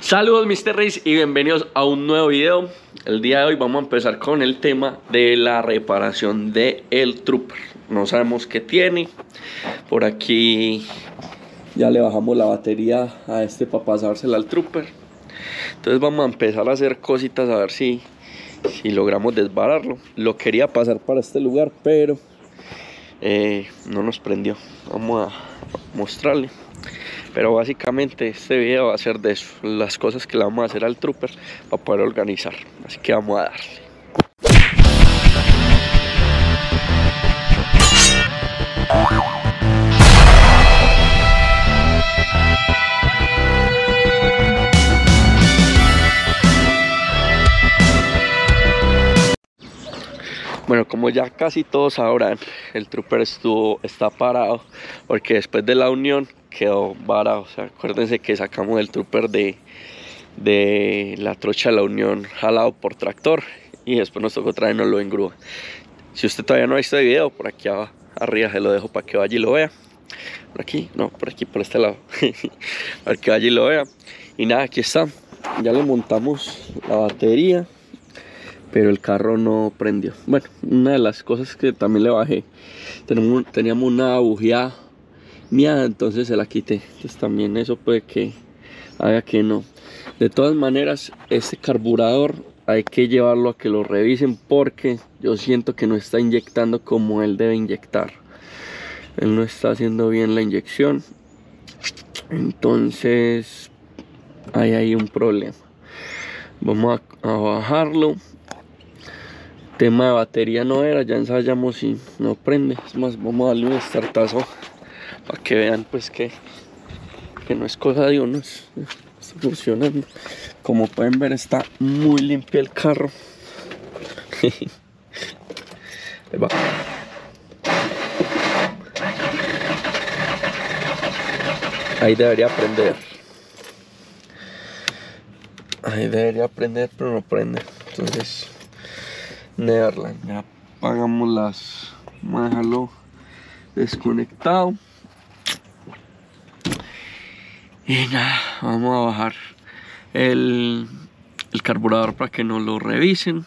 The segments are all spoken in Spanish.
Saludos Mr. Race y bienvenidos a un nuevo video. El día de hoy vamos a empezar con el tema de la reparación del Trooper. No sabemos qué tiene. Por aquí ya le bajamos la batería a este para pasársela al Trooper. Entonces vamos a empezar a hacer cositas a ver si logramos desbararlo. Lo quería pasar para este lugar, pero no nos prendió. Vamos a mostrarle. Pero básicamente este video va a ser de eso, las cosas que le vamos a hacer al Trooper para poder organizar. Así que vamos a darle. Bueno, como ya casi todos sabrán, el Trooper está parado porque después de la unión quedó varado. O sea, acuérdense que sacamos el Trooper de la trocha de la unión jalado por tractor y después nos tocó traernoslo en grúa. Si usted todavía no ha visto el video, por aquí arriba se lo dejo para que vaya y lo vea. Por aquí, no, por aquí, por este lado. Para que vaya y lo vea. Y nada, aquí está. Ya le montamos la batería, pero el carro no prendió. Bueno, una de las cosas que también le bajé, teníamos una bujía miada, entonces se la quité. Entonces también eso puede que haga que no. De todas maneras, este carburador hay que llevarlo a que lo revisen porque yo siento que no está inyectando como él debe inyectar. Él no está haciendo bien la inyección. Entonces hay ahí un problema. Vamos a bajarlo. Tema de batería no era, ya ensayamos y no prende. Es más, vamos a darle un startazo para que vean pues que no es cosa de uno, está funcionando. Como pueden ver, está muy limpio el carro. Ahí va. Ahí debería prender. Ahí debería prender, pero no prende. Entonces Neverland, ya apagamos las, vamos a dejarlo desconectado y nada, vamos a bajar el carburador para que nos lo revisen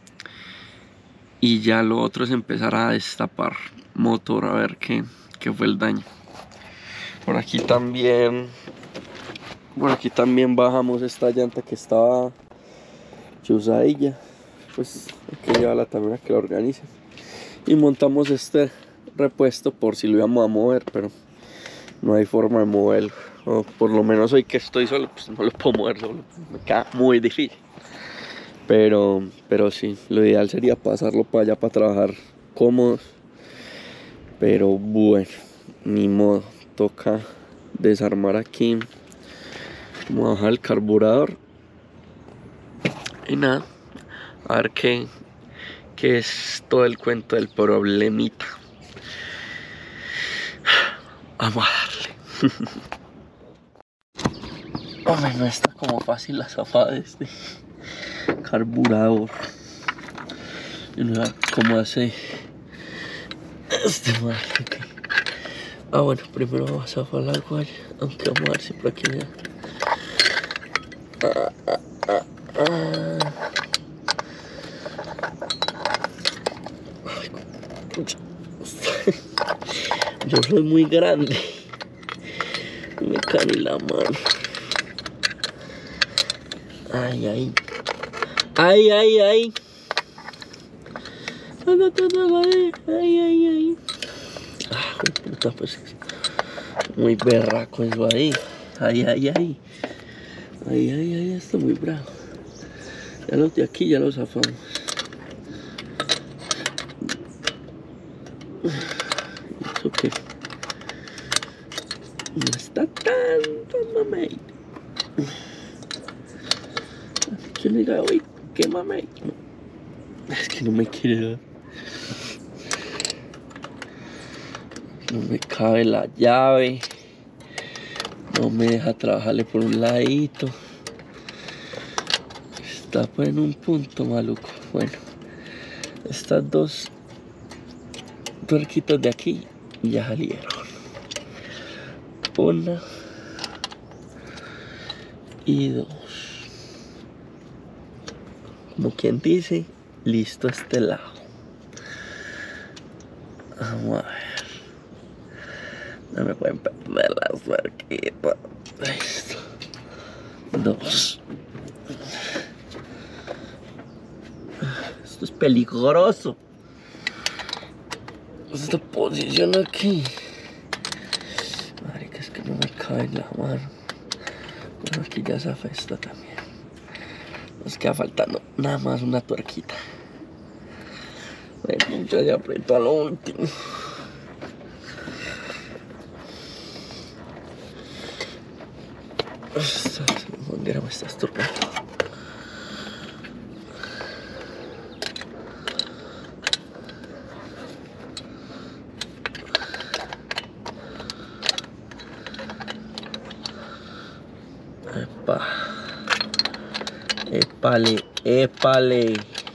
y ya lo otro es empezar a destapar motor a ver qué fue el daño. Por aquí también bajamos esta llanta que estaba chusadilla. Pues hay que llevarla también a que la organicen. Y montamos este repuesto por si lo íbamos a mover, pero no hay forma de moverlo. O por lo menos hoy que estoy solo, pues no lo puedo mover solo. Me queda muy difícil. Pero sí, lo ideal sería pasarlo para allá para trabajar cómodos. Pero bueno, ni modo. Toca desarmar aquí. Vamos a bajar el carburador. Y nada. A ver qué es todo el cuento del problemita. Vamos a darle. Hombre, no está como fácil la zafada de este carburador. Y no sé cómo hace este mal. Ah, bueno, primero vamos a zafar la guaya. Aunque vamos a ver si por aquí ya. Yo soy muy grande. Me cae en la mano. Ay, ay. Ay, ay, ay. Ay, ay, ay. Ah, puta, pues. Muy berraco eso ahí. Ay, ay, ay. Ay, ay, ay, está muy bravo. Ya los de aquí ya los zafamos. Eso que no está tanto, mamey. ¿Quién le diga hoy? ¿Qué mamey? Es que no me quiere dar. No me cabe la llave. No me deja trabajarle por un ladito. Está pues en un punto maluco. Bueno, estas dos tuerquitas de aquí ya salieron. Una y 2. Como quien dice, listo este lado. Vamos a ver. No me pueden perder las tuerquitas. Listo. 2. Esto es peligroso. Esta posición aquí. Marica, es que no me cabe en la mano. Bueno, aquí ya se afesta también. Nos queda faltando nada más una tuerquita. Bueno, ya aprieto a lo último. Esta manguera me está estorbando. Epa. Épale, épale.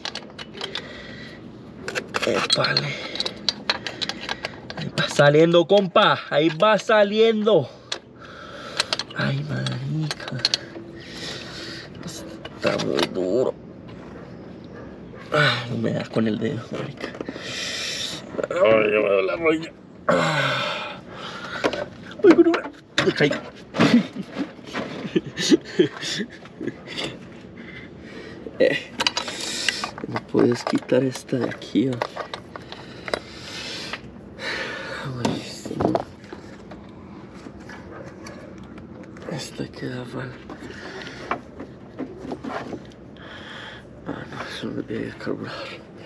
Épale. Ahí va saliendo, compa. Ahí va saliendo. Ay, marica. Está muy duro. Ay, no me da con el dedo, marica. Ay, me duele la rodilla. Ay, me caigo. No puedes quitar esta de aquí. Ay, esta queda mal. Ah, no, eso no debe carburar.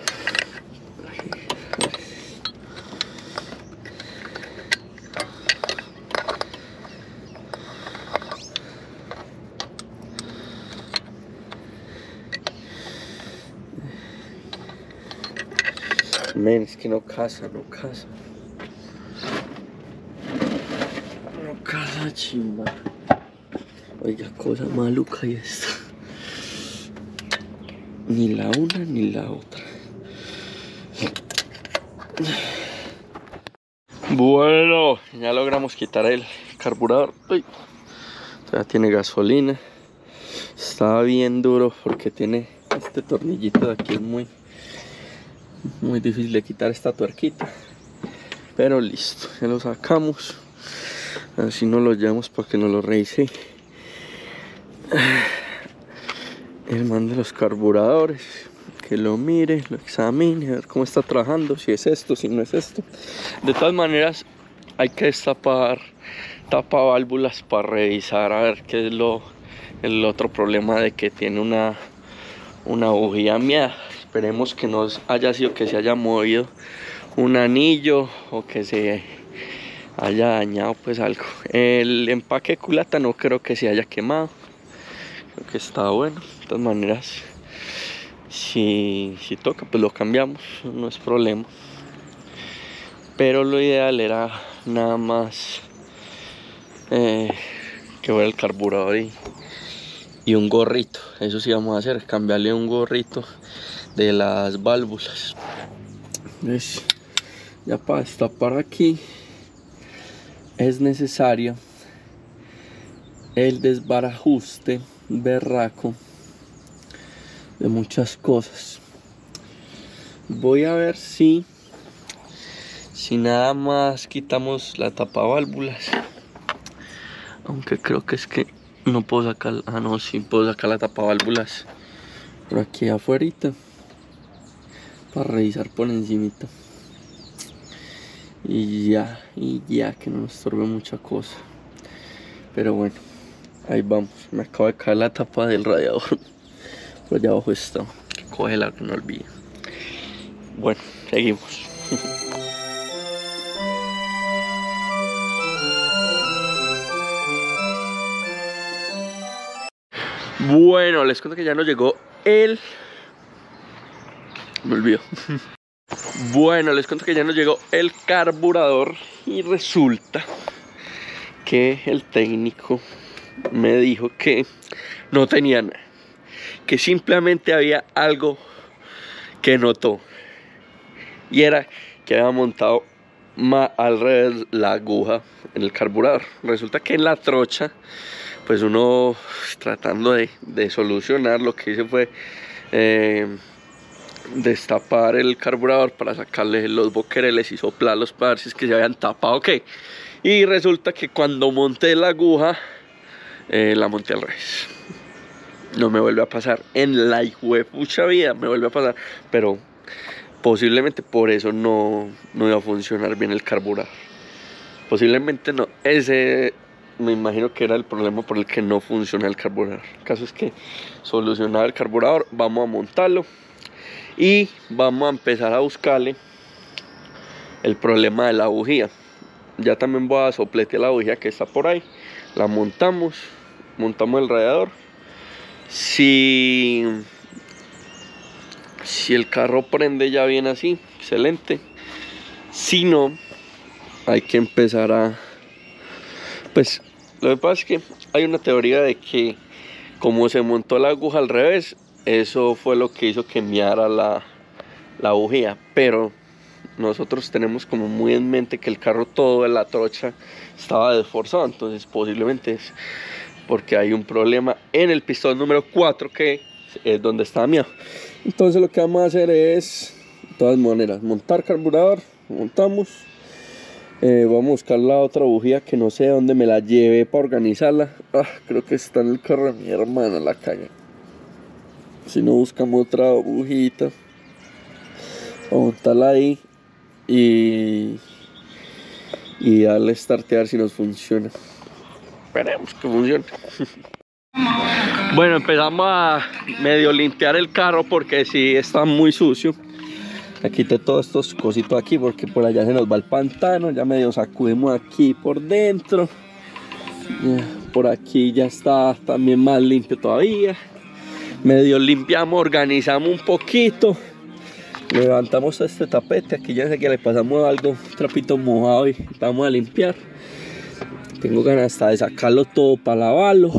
Men, es que no casa, no casa. No casa, chimba. Oiga, cosa maluca y esta. Ni la una ni la otra. Bueno, ya logramos quitar el carburador. Uy, ya tiene gasolina. Está bien duro porque tiene este tornillito de aquí muy difícil de quitar esta tuerquita, pero listo, ya lo sacamos. Así nos lo llevamos para que nos lo revise el man de los carburadores, que lo mire, lo examine, a ver cómo está trabajando, si es esto, si no es esto. De todas maneras hay que destapar tapaválvulas para revisar a ver qué es el otro problema de que tiene una bujía miada. Esperemos que no haya sido que se haya movido un anillo o que se haya dañado pues algo. El empaque de culata no creo que se haya quemado, creo que está bueno. De todas maneras, si toca pues lo cambiamos, no es problema. Pero lo ideal era nada más que fuera el carburador y un gorrito. Eso sí vamos a hacer, cambiarle un gorrito de las válvulas. ¿Ves? Ya para destapar aquí es necesario el desbarajuste berraco de muchas cosas. Voy a ver si nada más quitamos la tapaválvulas, aunque creo que es que no puedo sacar. Ah, no, sí puedo sacar la tapaválvulas por aquí afuera para revisar por encimita y ya que no nos estorbe mucha cosa. Pero bueno, ahí vamos. Me acabo de caer la tapa del radiador por allá abajo está, que cógela, que no olvide. Bueno, seguimos. Bueno, les cuento que ya nos llegó me olvidó. Bueno, les cuento que ya nos llegó el carburador y resulta que el técnico me dijo que no tenía nada, que simplemente había algo que notó, y era que había montado al revés la aguja en el carburador. Resulta que en la trocha pues uno tratando de solucionar, lo que hice fue destapar el carburador para sacarle los boquereles y soplarlos para ver si es que se habían tapado, ok. Y resulta que cuando monté la aguja, la monté al revés. No me vuelve a pasar, en la hijuepucha vida me vuelve a pasar, pero posiblemente por eso no iba a funcionar bien el carburador. Posiblemente no, ese me imagino que era el problema por el que no funciona el carburador. El caso es que solucionado el carburador, vamos a montarlo y vamos a empezar a buscarle el problema de la bujía. Ya también voy a sopletear la bujía que está por ahí, la montamos el radiador. Si el carro prende ya bien así, excelente. Si no, hay que empezar a... Pues lo que pasa es que hay una teoría de que como se montó la aguja al revés, eso fue lo que hizo que meara la bujía. Pero nosotros tenemos como muy en mente que el carro todo de la trocha estaba desforzado. Entonces posiblemente es porque hay un problema en el pistón número 4 que es donde está miado. Entonces lo que vamos a hacer es, de todas maneras, montar carburador, montamos. Vamos a buscar la otra bujía que no sé dónde me la llevé para organizarla. Creo que está en el carro de mi hermana, la calle. Si no, buscamos otra bujita, vamos a montarla ahí y darle start a ver si nos funciona. Esperemos que funcione. Bueno, empezamos a medio limpiar el carro porque sí está muy sucio. Quité todos estos cositos aquí porque por allá se nos va el pantano. Ya medio sacudimos aquí por dentro. Por aquí ya está también más limpio todavía. Medio limpiamos, organizamos un poquito. Levantamos este tapete. Aquí ya sé que le pasamos algo, un trapito mojado y vamos a limpiar. Tengo ganas hasta de sacarlo todo para lavarlo.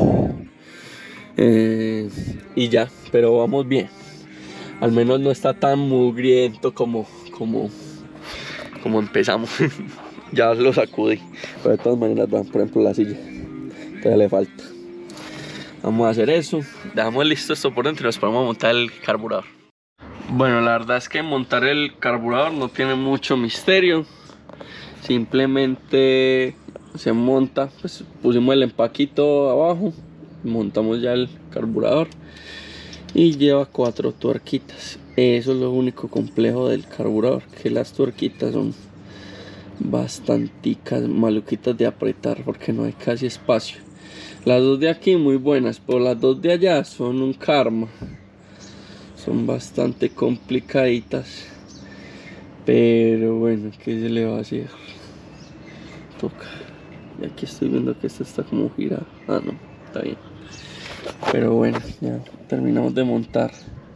Y ya, pero vamos bien. Al menos no está tan mugriento como empezamos. Ya lo sacudí. Pero de todas maneras, van, por ejemplo, la silla todavía le falta. Vamos a hacer eso. Dejamos listo esto por dentro y nos ponemos a montar el carburador. Bueno, la verdad es que montar el carburador no tiene mucho misterio. Simplemente se monta, pues pusimos el empaquito abajo, montamos ya el carburador y lleva 4 tuerquitas. Eso es lo único complejo del carburador, que las tuerquitas son bastanticas maluquitas de apretar porque no hay casi espacio. Las dos de aquí muy buenas, pero las dos de allá son un karma. Son bastante complicaditas, pero bueno, ¿qué se le va a hacer? Toca. Y aquí estoy viendo que esta está como girada. No, está bien. Pero bueno, ya terminamos de montar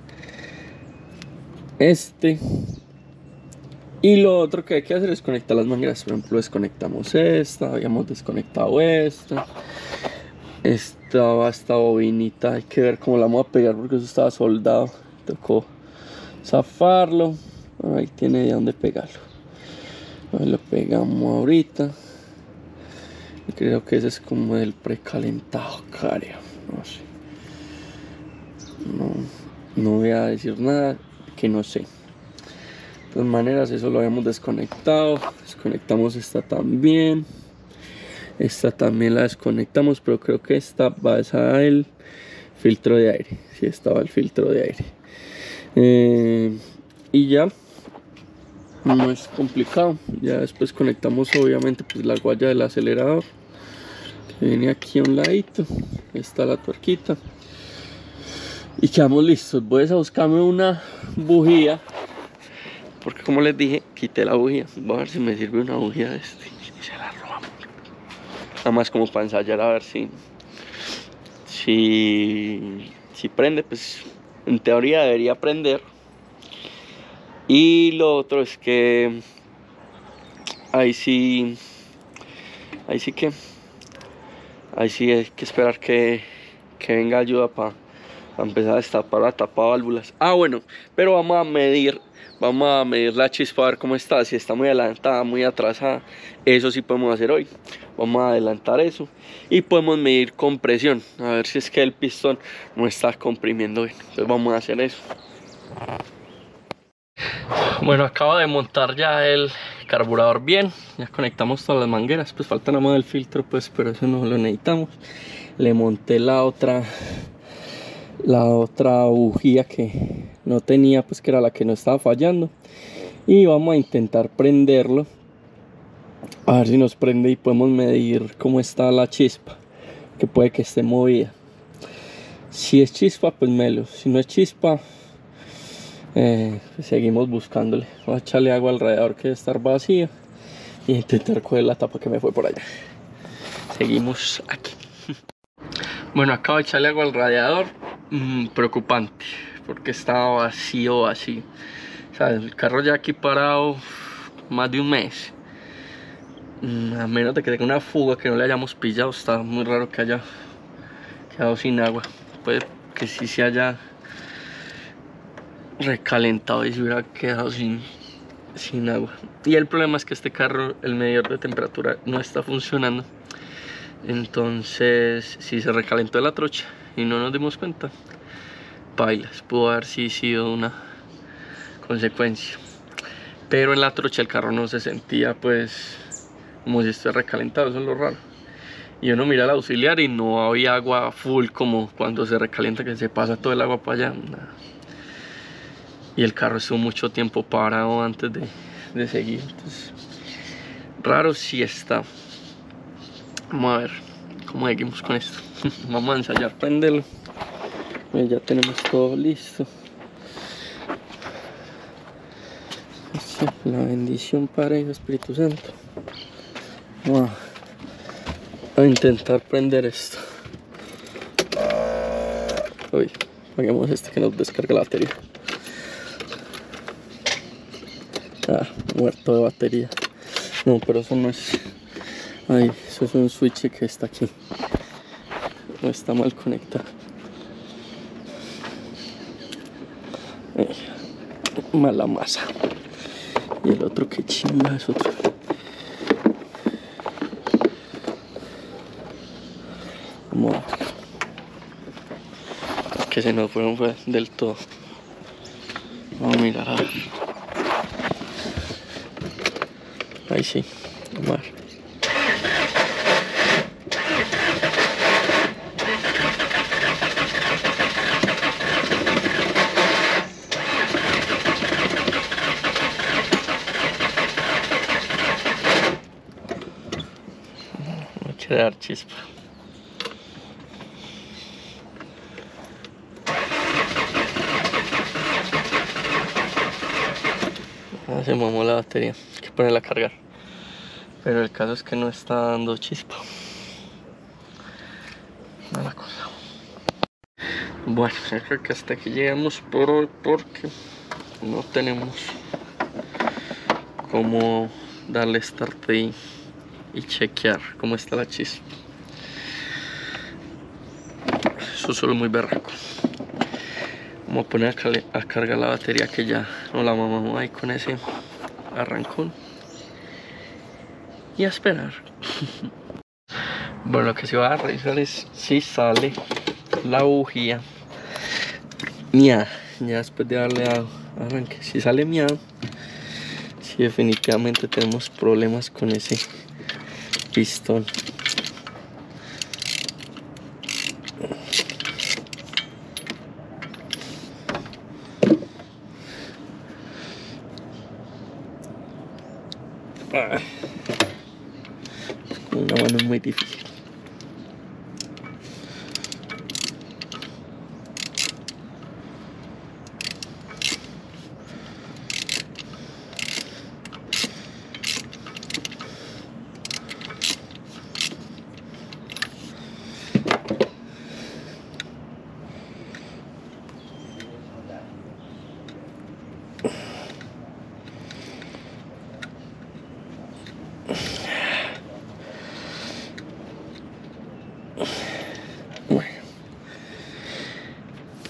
este. Y lo otro que hay que hacer es conectar las mangueras. Por ejemplo, desconectamos esta, habíamos desconectado esta. Esta bobinita, hay que ver cómo la vamos a pegar porque eso estaba soldado. Tocó zafarlo. Ahí tiene de dónde pegarlo. Ahí lo pegamos ahorita. Creo que ese es como el precalentado, creo. No sé. No voy a decir nada que no sé. De todas maneras, eso lo habíamos desconectado. Desconectamos esta también. Esta también la desconectamos, pero creo que esta va a el filtro de aire. Sí, estaba el filtro de aire. Y ya. No es complicado. Ya después conectamos obviamente pues la guaya del acelerador, que viene aquí a un ladito. Está la tuerquita. Y quedamos listos. Voy a buscarme una bujía, porque como les dije, quité la bujía. Voy a ver si me sirve una bujía de este y se la robamos. Nada más como para ensayar a ver si prende. Pues en teoría debería prender. Y lo otro es que ahí sí hay que esperar que venga ayuda para a empezar a destapar la tapaválvulas. Ah, bueno, pero vamos a medir la chispa a ver cómo está, si está muy adelantada, muy atrasada. Eso sí podemos hacer hoy. Vamos a adelantar eso y podemos medir compresión, a ver si es que el pistón no está comprimiendo bien. Entonces vamos a hacer eso. Bueno, acabo de montar ya el carburador bien, ya conectamos todas las mangueras, pues falta nada más el filtro, pues, pero eso no lo necesitamos. Le monté la otra bujía que no tenía, pues que era la que no estaba fallando, y vamos a intentar prenderlo a ver si nos prende y podemos medir cómo está la chispa, que puede que esté movida. Si es chispa, pues melo, si no es chispa, pues seguimos buscándole. Voy a echarle agua al radiador que debe estar vacío y intentar coger la tapa que me fue por allá. Seguimos aquí. Bueno, acabo de echarle agua al radiador. Preocupante, porque estaba vacío. O sea, el carro ya aquí parado más de un mes. A menos de que tenga una fuga que no le hayamos pillado, está muy raro que haya quedado sin agua. Puede que sí se haya recalentado y se hubiera quedado sin agua. Y el problema es que este carro, el medidor de temperatura no está funcionando. Entonces, si se recalentó la trocha y no nos dimos cuenta, bailas, pudo haber sido una consecuencia. Pero en la trocha el carro no se sentía pues como si estuviera recalentado, eso es lo raro. Y uno mira el auxiliar y no había agua full como cuando se recalienta, que se pasa todo el agua para allá. Nada. Y el carro estuvo mucho tiempo parado antes de seguir. Entonces, raro sí está. Vamos a ver cómo seguimos con esto. Vamos a ensayar prenderlo. Ya tenemos todo listo. La bendición, Padre y Espíritu Santo. Vamos a intentar prender esto. Uy, apaguemos este que nos descarga la batería. Ah, muerto de batería. No, pero eso no es. Ay, eso es un switch que está aquí. No está mal conectado. Mala masa. Y el otro que chinga es otro. Vamos a ver. Que se nos fueron fue del todo. Vamos a mirar a ver. Ahí sí. Vamos a ver. Quiere dar chispa. Se mamó la batería, hay que ponerla a cargar. Pero el caso es que no está dando chispa. Mala cosa. Bueno, yo creo que hasta aquí llegamos por hoy porque no tenemos cómo darle start y chequear cómo está la chispa. Eso solo es muy berraco. Vamos a poner a cargar la batería que ya no la mamamos ahí con ese arrancón. Y a esperar. Bueno, lo que se va a revisar es si sale la bujía miada. Ya después de darle a arranque, si sale miada, si definitivamente tenemos problemas con ese pistón. Una mano muy difícil.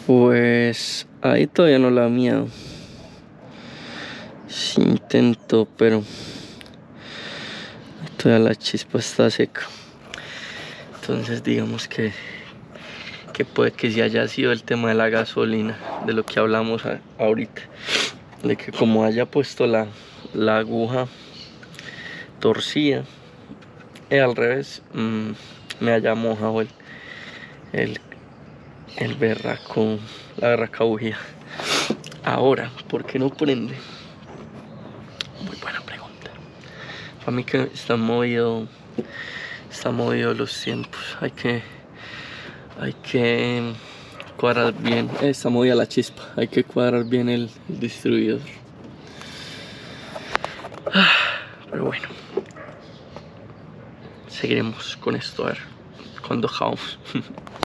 Pues ahí todavía no la ha miado. Sí intento, pero todavía la chispa está seca. Entonces digamos que puede que sí haya sido el tema de la gasolina, de lo que hablamos ahorita. De que como haya puesto la aguja torcida, al revés, me haya mojado el, el berraco, la berraca bujía. Ahora, ¿por qué no prende? Muy buena pregunta. Para mí que están movidos los tiempos. Hay que cuadrar bien. Está movida la chispa. Hay que cuadrar bien el distribuidor. Pero bueno, seguiremos con esto a ver cuando acabamos.